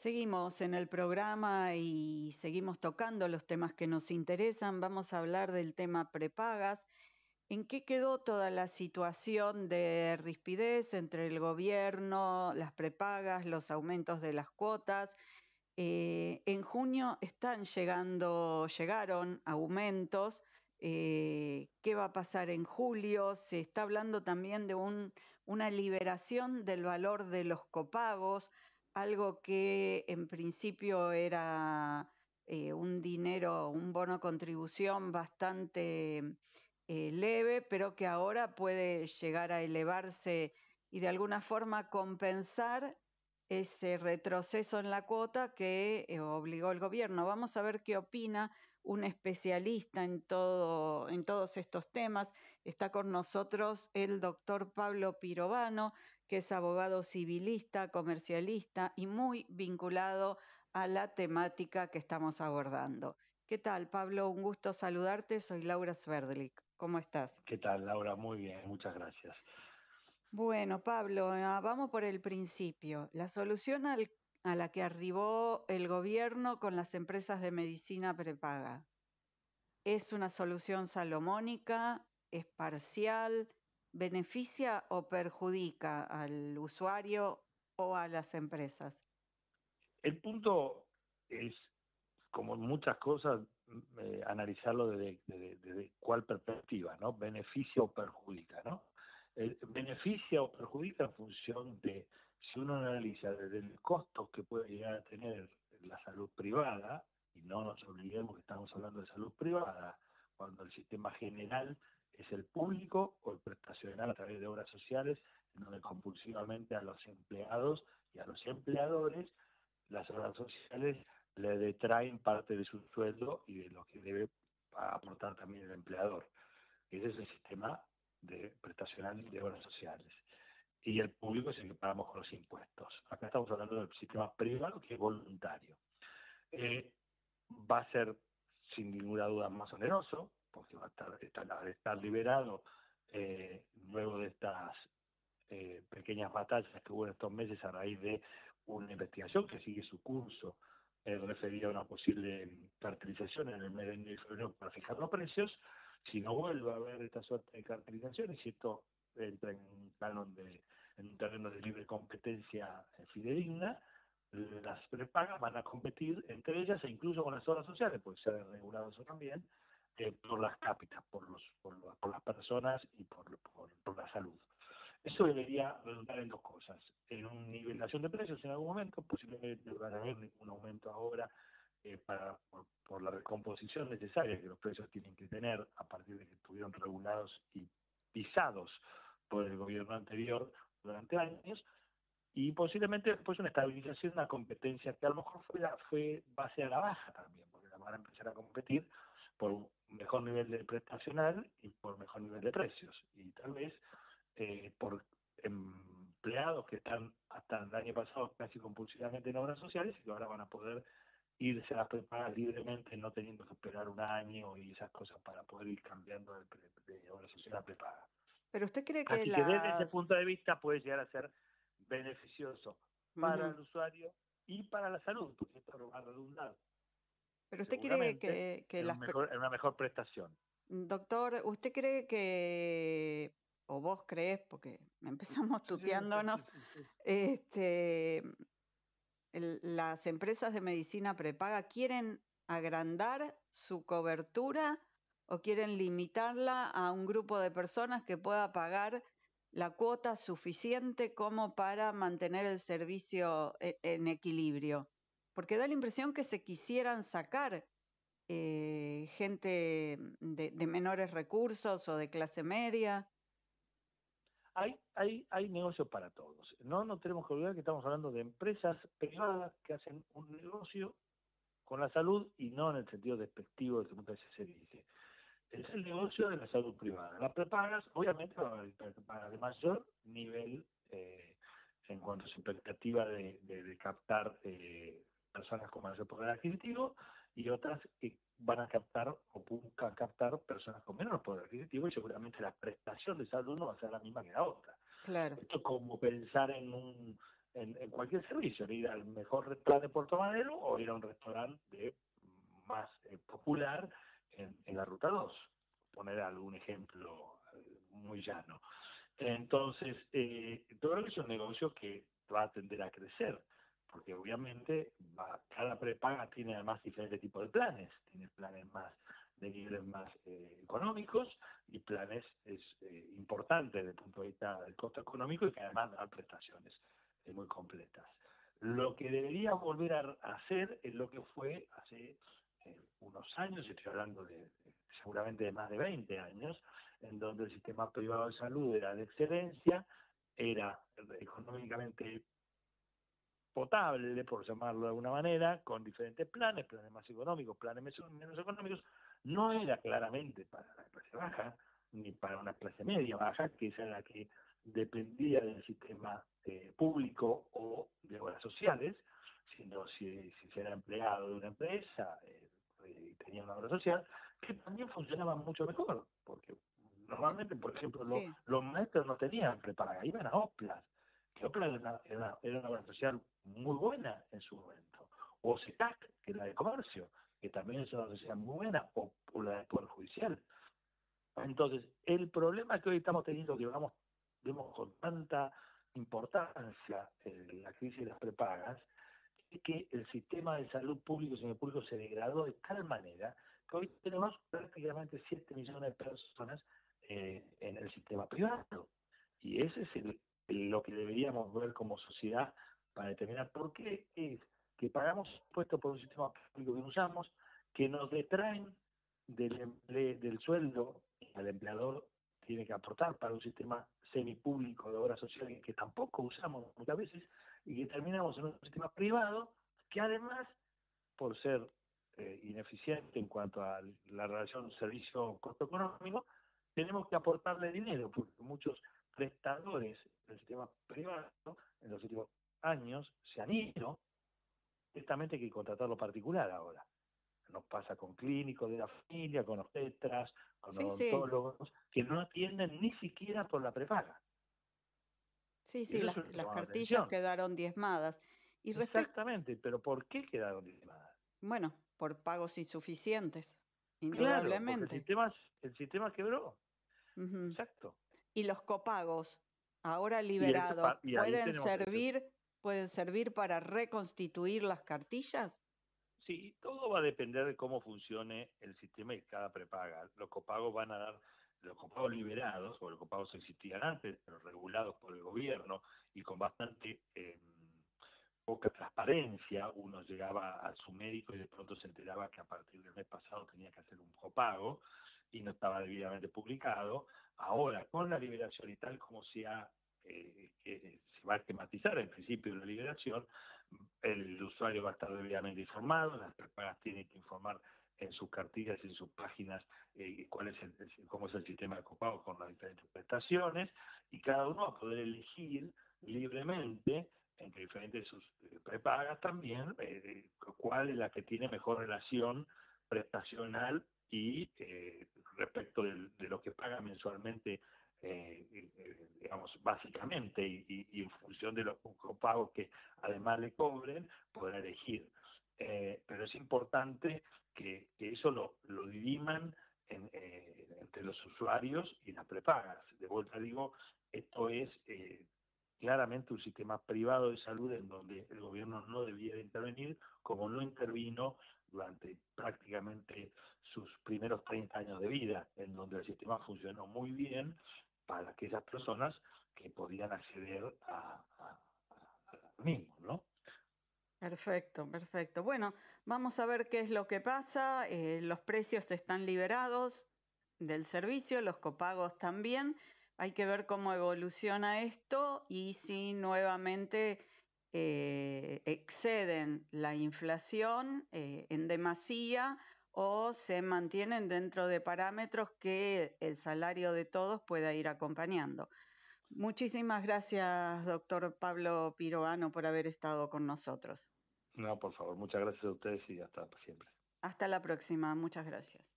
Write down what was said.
Seguimos en el programa y seguimos tocando los temas que nos interesan. Vamos a hablar del tema prepagas. ¿En qué quedó toda la situación de rispidez entre el gobierno, las prepagas, los aumentos de las cuotas? En junio llegaron aumentos. ¿Qué va a pasar en julio? Se está hablando también de una liberación del valor de los copagos, algo que en principio era un bono contribución bastante leve, pero que ahora puede llegar a elevarse y de alguna forma compensar ese retroceso en la cuota que obligó el gobierno. Vamos a ver qué opina un especialista en todos estos temas. Está con nosotros el doctor Pablo Pirovano, que es abogado civilista, comercialista y muy vinculado a la temática que estamos abordando. ¿Qué tal, Pablo? Un gusto saludarte. Soy Laura Sverdlik. ¿Cómo estás? ¿Qué tal, Laura? Muy bien, muchas gracias. Bueno, Pablo, vamos por el principio. La solución a la que arribó el gobierno con las empresas de medicina prepaga, ¿es una solución salomónica? ¿Es parcial? ¿Beneficia o perjudica al usuario o a las empresas? El punto es, como en muchas cosas, analizarlo desde cuál perspectiva, ¿no? Beneficia o perjudica, ¿no? Beneficia o perjudica en función de, si uno analiza desde el costo que puede llegar a tener la salud privada, y no nos olvidemos que estamos hablando de salud privada, cuando el sistema general es el público o el prestacional a través de obras sociales, en donde compulsivamente a los empleados y a los empleadores las obras sociales le detraen parte de su sueldo y de lo que debe aportar también el empleador. Ese es el sistema de prestacional de obras sociales. Y el público es el que pagamos con los impuestos. Acá estamos hablando del sistema privado, que es voluntario. Va a ser, sin ninguna duda, más oneroso, porque va a estar liberado luego de estas pequeñas batallas que hubo en estos meses a raíz de una investigación que sigue su curso referida a una posible cartelización en el mes de enero y febrero para fijar los precios. Si no vuelve a haber esta suerte de cartelizaciones, y esto entra en un terreno de libre competencia fidedigna, las prepagas van a competir entre ellas e incluso con las obras sociales, porque se ha regulado eso también, por las cápitas, por las personas y por la salud. Eso debería redundar en dos cosas: en una nivelación de precios en algún momento, posiblemente no va a haber ningún aumento ahora por la recomposición necesaria que los precios tienen que tener a partir de que estuvieron regulados y pisados por el gobierno anterior durante años, y posiblemente después una estabilización, una competencia que a lo mejor fue base a la baja también, porque van a empezar a competir por un mejor nivel de prestacional y por mejor nivel de precios, y tal vez por empleados que están hasta el año pasado casi compulsivamente en obras sociales y que ahora van a poder irse a las prepagas libremente, no teniendo que esperar un año y esas cosas para poder ir cambiando de obra social a prepaga. ¿Pero usted cree que Así que desde ese punto de vista puede llegar a ser beneficioso para el usuario y para la salud, porque esto va a redundar pero usted cree seguramente que en una mejor prestación. doctor, ¿usted cree o vos creés, porque empezamos Sí, sí, sí, tuteándonos, sí, sí. este, las empresas de medicina prepaga quieren agrandar su cobertura o quieren limitarla a un grupo de personas que pueda pagar la cuota suficiente como para mantener el servicio en equilibrio? Porque da la impresión que se quisieran sacar gente de menores recursos o de clase media. Hay negocio para todos. No tenemos que olvidar que estamos hablando de empresas privadas que hacen un negocio con la salud, y no en el sentido despectivo de que muchas veces se dice. Es el negocio de la salud privada. Las prepagas, obviamente, van a haber prepagas de mayor nivel en cuanto a su expectativa de captar personas con mayor poder adquisitivo, y otras que van a captar o buscan captar personas con menor poder adquisitivo, y seguramente la prestación de salud no va a ser la misma que la otra. Claro. Esto es como pensar en cualquier servicio, ir al mejor restaurante de Puerto Madero o ir a un restaurante más popular en la Ruta 2, poner algún ejemplo muy llano. Entonces, todo eso es un negocio que va a tender a crecer, porque obviamente cada prepaga tiene además diferentes tipos de planes, tiene planes más de niveles más económicos y planes importantes desde el punto de vista del costo económico y que además dan prestaciones muy completas. Lo que debería volver a hacer es lo que fue hace unos años, estoy hablando de seguramente de más de 20 años, en donde el sistema privado de salud era de excelencia, era económicamente potable, por llamarlo de alguna manera, con diferentes planes más económicos, planes menos económicos, no era claramente para la clase baja, ni para una clase media baja, que esa era la que dependía del sistema público o de obras sociales, sino si se era empleado de una empresa y tenía una obra social, que también funcionaba mucho mejor, porque normalmente, por ejemplo, Sí. los maestros no tenían prepaga, iban a OPLAS, que OPLAS era una obra social muy buena en su momento, o SECAC, que es la de comercio, que también es una obra social muy buena, o la de Poder Judicial. Entonces, el problema que hoy estamos teniendo, que vemos con tanta importancia la crisis de las prepagas, es que el sistema de salud público y semipúblico se degradó de tal manera que hoy tenemos prácticamente 7 millones de personas en el sistema privado. Y ese es lo que deberíamos ver como sociedad para determinar por qué es que pagamos impuestos por un sistema público que no usamos, que nos detraen del sueldo que el empleador tiene que aportar para un sistema semipúblico de obra social que tampoco usamos muchas veces, y que terminamos en un sistema privado que además, por ser ineficiente en cuanto a la relación servicio-costo económico, tenemos que aportarle dinero, porque muchos prestadores del sistema privado en los últimos años se han ido, directamente hay que contratarlo particular ahora. Nos pasa con clínicos de la familia, con obstetras, con Sí, sí, odontólogos, que no atienden ni siquiera por la prepaga. sí, Y sí, eso es un las llamado de cartillas atención. quedaron diezmadas. Y respecto, Exactamente, pero ¿por qué quedaron diezmadas? bueno, por pagos insuficientes, Claro, porque indudablemente. el sistema quebró. Ujú. Exacto. Y los copagos, ahora Y, liberados, y ahí tenemos eso. pueden servir para reconstituir las cartillas? Sí, todo va a depender de cómo funcione el sistema y cada prepaga. Los copagos van a dar, los copagos liberados, o los copagos existían antes, pero regulados por el gobierno y con bastante poca transparencia. Uno llegaba a su médico y de pronto se enteraba que a partir del mes pasado tenía que hacer un copago y no estaba debidamente publicado. Ahora, con la liberación y tal como se va a esquematizar el principio de la liberación, el usuario va a estar debidamente informado, las prepagas tienen que informar en sus cartillas y en sus páginas cómo es el sistema de copago con las diferentes prestaciones, y cada uno va a poder elegir libremente entre diferentes de sus prepagas también cuál es la que tiene mejor relación prestacional y respecto de lo que paga mensualmente, digamos, básicamente, y en función de los pagos que además le cobren, podrá elegir. Pero es importante que eso lo diriman entre los usuarios y las prepagas. De vuelta digo, esto es claramente un sistema privado de salud en donde el gobierno no debía de intervenir, como no intervino durante prácticamente sus primeros 30 años de vida, en donde el sistema funcionó muy bien para aquellas personas que podían acceder a lo mismo, ¿no? Perfecto, perfecto. Bueno, vamos a ver qué es lo que pasa. Los precios están liberados del servicio, los copagos también. Hay que ver cómo evoluciona esto y si nuevamente exceden la inflación en demasía o se mantienen dentro de parámetros que el salario de todos pueda ir acompañando. Muchísimas gracias, doctor Pablo Piroano, por haber estado con nosotros. No, por favor, muchas gracias a ustedes y hasta siempre. Hasta la próxima. Muchas gracias.